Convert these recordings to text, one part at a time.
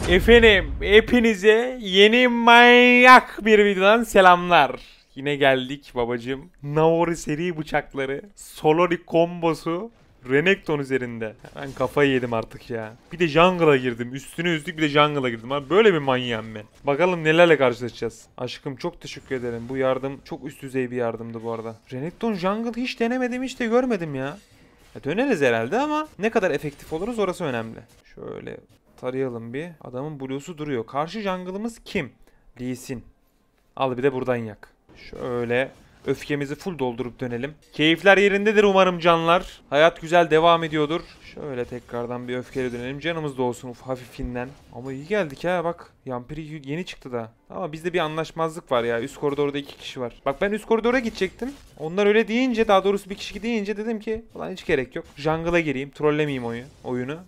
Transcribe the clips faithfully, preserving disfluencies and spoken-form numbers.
Efendim hepinize yeni manyak bir videodan selamlar. Yine geldik babacım. Naori seri bıçakları, Solori kombosu, Renekton üzerinde. Ben kafayı yedim artık ya. Bir de jungle'a girdim. Üstüne üstlük bir de jungle'a girdim. Abi böyle bir manyağım ben. Bakalım nelerle karşılaşacağız. Aşkım çok teşekkür ederim. Bu yardım çok üst düzey bir yardımdı bu arada. Renekton jungle hiç denemedim, hiç de görmedim ya. Ya döneriz herhalde ama ne kadar efektif oluruz orası önemli. Şöyle tarayalım bir. Adamın blue'su duruyor. Karşı jungle'ımız kim? Lee Sin. Al bir de buradan yak. Şöyle öfkemizi full doldurup dönelim. Keyifler yerindedir umarım canlar. Hayat güzel devam ediyordur. Şöyle tekrardan bir öfkeyle dönelim. Canımız da olsun hafifinden. Ama iyi geldik ha bak. Yampiri yeni çıktı da. Ama bizde bir anlaşmazlık var ya. Üst koridorda iki kişi var. Bak ben üst koridora gidecektim. Onlar öyle deyince, daha doğrusu bir kişi deyince dedim ki ulan hiç gerek yok. Jungle'a gireyim. Trollemeyeyim oyunu. oyunu.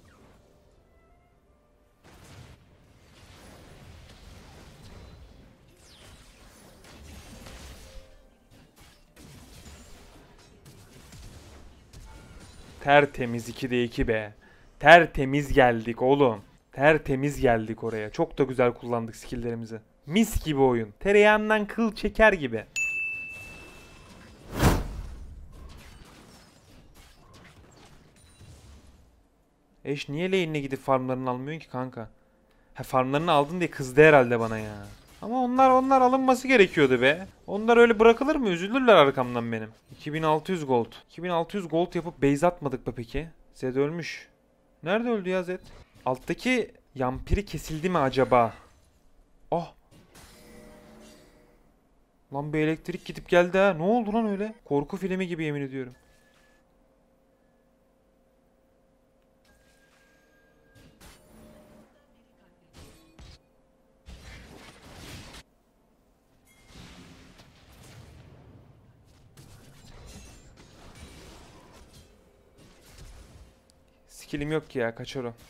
Tertemiz ikide iki be. Tertemiz geldik oğlum. Tertemiz geldik oraya. Çok da güzel kullandık skilllerimizi. Mis gibi oyun. Tereyağından kıl çeker gibi. Eş niye lane'ine gidip farmlarını almıyorsun ki kanka? Ha farmlarını aldın diye kızdı herhalde bana ya. Ama onlar onlar alınması gerekiyordu be. Onlar öyle bırakılır mı? Üzülürler arkamdan benim. iki bin altı yüz gold. iki bin altı yüz gold yapıp base atmadık mı peki? Zed ölmüş. Nerede öldü ya Zed? Alttaki yampiri kesildi mi acaba? Oh. Lan bir elektrik gidip geldi ha. Ne oldu lan öyle? Korku filmi gibi yemin ediyorum. Skillim yok ki ya, kaçar o.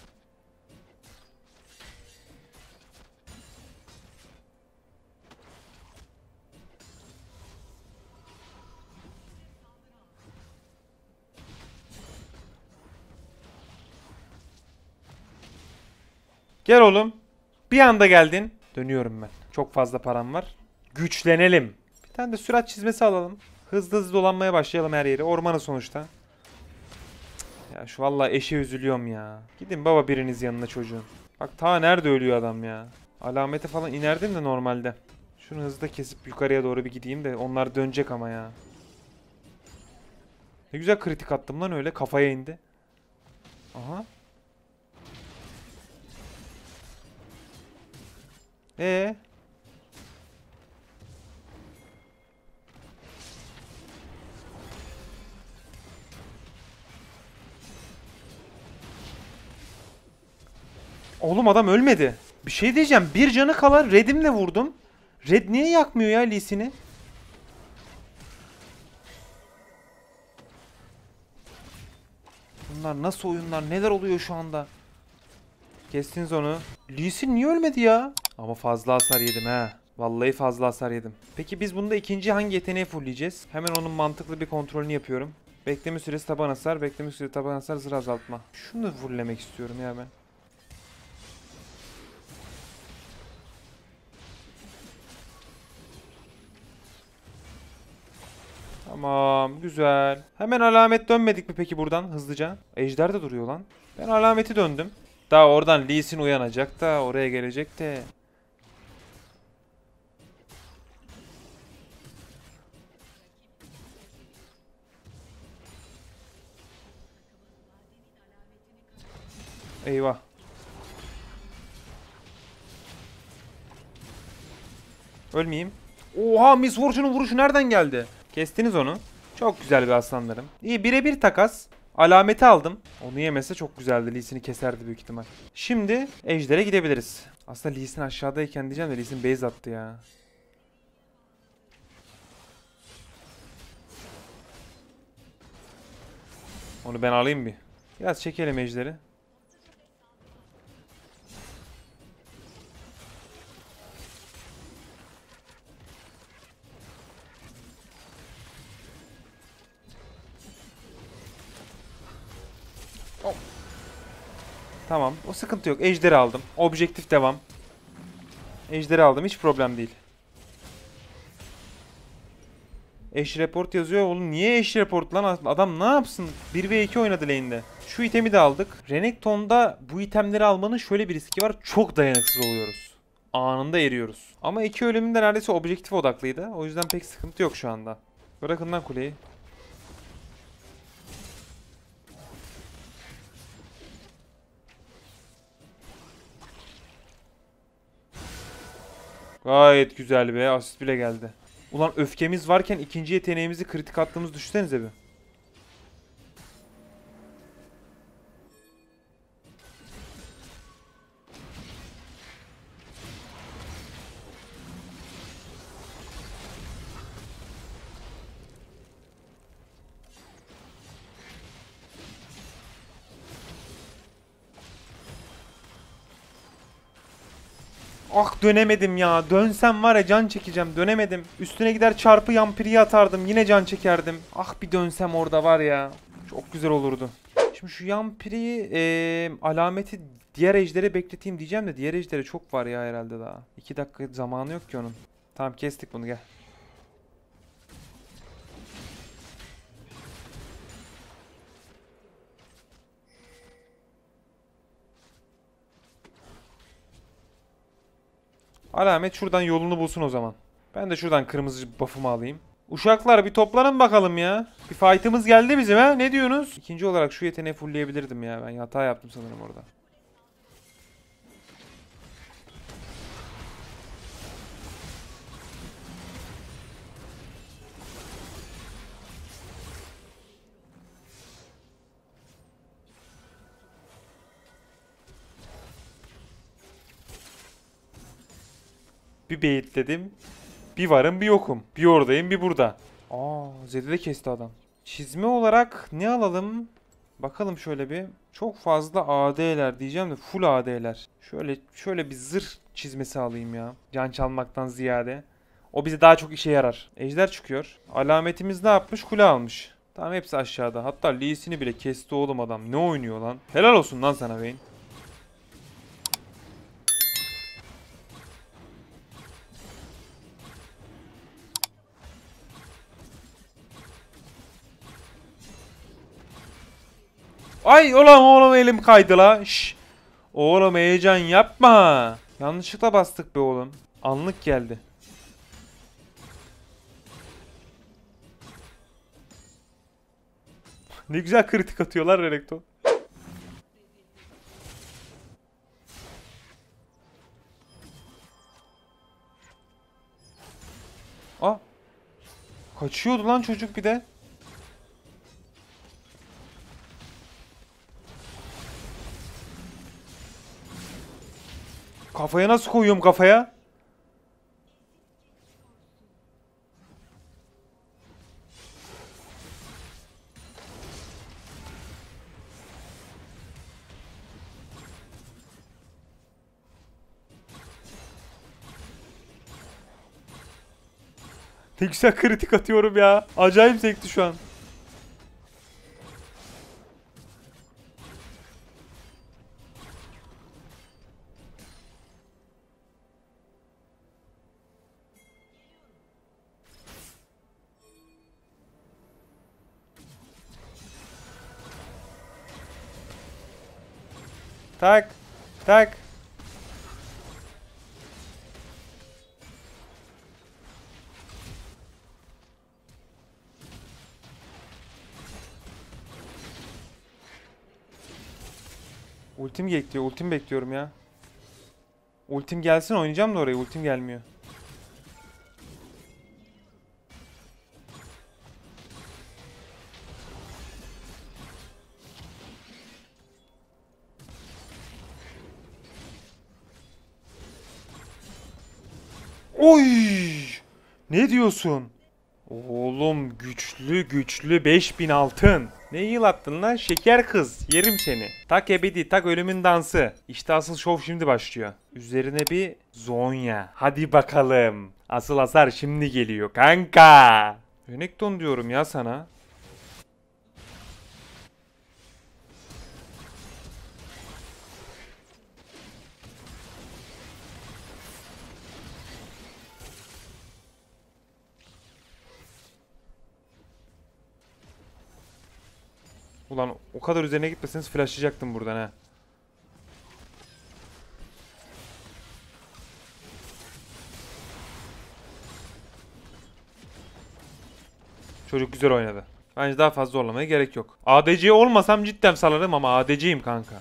Gel oğlum. Bir anda geldin. Dönüyorum ben. Çok fazla param var. Güçlenelim. Bir tane de sürat çizmesi alalım. Hızlı hızlı dolanmaya başlayalım her yeri. Ormanı sonuçta. Ya şu vallahi eşe üzülüyorum ya. Gidin baba biriniz yanına çocuğun. Bak ta nerede ölüyor adam ya. Alamete falan inerdim de normalde. Şunu hızlı kesip yukarıya doğru bir gideyim de onlar dönecek ama ya. Ne güzel kritik attım lan öyle, kafaya indi. Aha. Ee. Oğlum adam ölmedi. Bir şey diyeceğim. Bir canı kala Red'imle vurdum. Red niye yakmıyor ya Lee Sin'i? Bunlar nasıl oyunlar? Neler oluyor şu anda? Kestiniz onu. Lee Sin niye ölmedi ya? Ama fazla hasar yedim he. Vallahi fazla hasar yedim. Peki biz bunda ikinci hangi yeteneği fullleyeceğiz? Hemen onun mantıklı bir kontrolünü yapıyorum. Bekleme süresi taban hasar, bekleme süresi taban hasar, zırh azaltma. Şunu fulllemek istiyorum ya ben. Tamam, güzel. Hemen alamet dönmedik mi peki buradan hızlıca? Ejder de duruyor lan. Ben alameti döndüm. Daha oradan Lee Sin uyanacak da oraya gelecek de. Eyvah. Ölmeyeyim. Oha, Miss Fortune'un vuruşu nereden geldi? Kestiniz onu. Çok güzel bir aslanlarım. İyi, birebir takas. Alameti aldım. Onu yemese çok güzeldi. Lee Sin'i keserdi büyük ihtimal. Şimdi Ejder'e gidebiliriz. Aslında Lee Sin aşağıdayken diyeceğim de Lee Sin base attı ya. Onu ben alayım bir. Biraz çekelim Ejder'i. Tamam. O sıkıntı yok. Ejderi aldım. Objektif devam. Ejderi aldım. Hiç problem değil. Eş report yazıyor. Oğlum niye eş report lan? Adam ne yapsın? bir ve iki oynadı lane'de. Şu itemi de aldık. Renekton'da bu itemleri almanın şöyle bir riski var. Çok dayanıksız oluyoruz. Anında eriyoruz. Ama iki ölümüm de neredeyse objektif odaklıydı. O yüzden pek sıkıntı yok şu anda. Bırakın lan kuleyi. Gayet güzel be. Asist bile geldi. Ulan öfkemiz varken ikinci yeteneğimizi kritik attığımızı düşünsenize bir. Ah dönemedim ya. Dönsem var ya can çekeceğim. Dönemedim. Üstüne gider çarpı yampiriyi atardım. Yine can çekerdim. Ah bir dönsem orada var ya. Çok güzel olurdu. Şimdi şu yampiriyi ee, alameti diğer ejdere bekleteyim diyeceğim de diğer ejdere çok var ya herhalde daha. iki dakika zamanı yok ki onun. Tamam kestik bunu gel. Alamet şuradan yolunu bulsun o zaman. Ben de şuradan kırmızı buff'ımı alayım. Uşaklar bir toplanın bakalım ya. Bir fight'ımız geldi bizim ha. Ne diyorsunuz? İkinci olarak şu yeteneği fullleyebilirdim ya. Ben hata yaptım sanırım orada. Bir beyitledim. Bir varım bir yokum. Bir oradayım bir burada. Aa Zed'i de kesti adam. Çizme olarak ne alalım? Bakalım şöyle bir. Çok fazla A D'ler diyeceğim de full A D'ler. Şöyle şöyle bir zırh çizmesi alayım ya. Can çalmaktan ziyade. O bize daha çok işe yarar. Ejder çıkıyor. Alametimiz ne yapmış? Kule almış. Tamam hepsi aşağıda. Hatta Lee'sini bile kesti oğlum adam. Ne oynuyor lan? Helal olsun lan sana Vayne. Ay ulan oğlum elim kaydı la. Şş. Oğlum heyecan yapma. Yanlışlıkla bastık be oğlum. Anlık geldi. Ne güzel kritik atıyorlar Renekton. Aa. Kaçıyordu lan çocuk bir de. Kafaya nasıl koyuyorum kafaya? Ne güzel kritik atıyorum ya. Acayip zevkli şu an. Tak. Tak. Ultim bekliyor. Ultim bekliyorum ya. Ultim gelsin oynayacağım da oraya. Ultim gelmiyor. Oy! Ne diyorsun? Oğlum güçlü güçlü beş bin altın. Ne yıl attın lan şeker kız. Yerim seni. Tak ebedi tak ölümün dansı. İşte asıl şov şimdi başlıyor. Üzerine bir Zonya. Hadi bakalım. Asıl hasar şimdi geliyor kanka. Renekton diyorum ya sana. Ulan o kadar üzerine gitmeseniz flashlayacaktım buradan ha. Çocuk güzel oynadı. Bence daha fazla zorlamaya gerek yok. A D C olmasam cidden salarım ama A D C'yim kanka.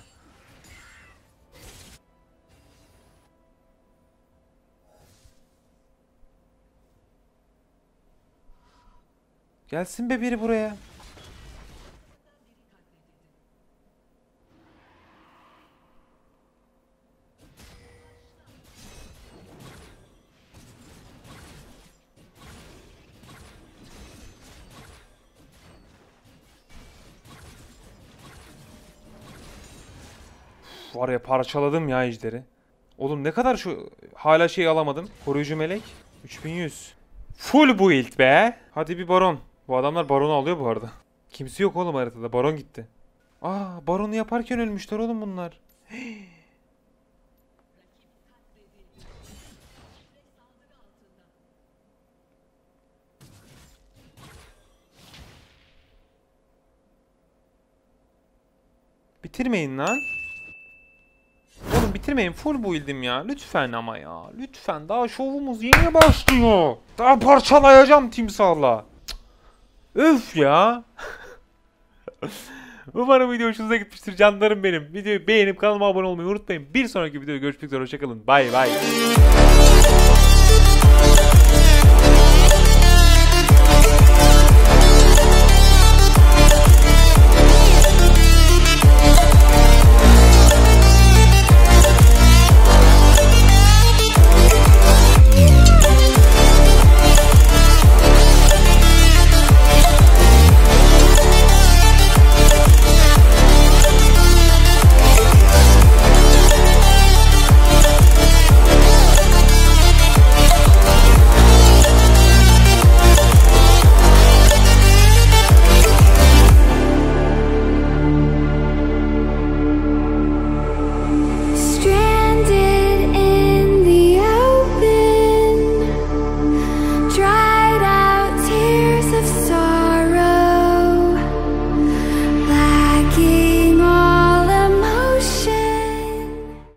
Gelsin be biri buraya. Uf, var ya parçaladım ya ejderi. Oğlum ne kadar şu hala şey alamadım. Koruyucu melek. üç bin yüz. Full build be. Hadi bir baron. Bu adamlar baronu alıyor bu arada. Kimse yok oğlum haritada. Baron gitti. Aa, baronu yaparken ölmüşler oğlum bunlar. Bitirmeyin lan. Oğlum bitirmeyin, full build'im ya. Lütfen ama ya. Lütfen, daha şovumuz yeni başlıyor. Daha parçalayacağım timsahla. Cık. Öf ya. Umarım video hoşunuza gitmiştir canlarım benim. Videoyu beğenip kanalıma abone olmayı unutmayın. Bir sonraki videoda görüşmek üzere. Hoşçakalın. Bay bay.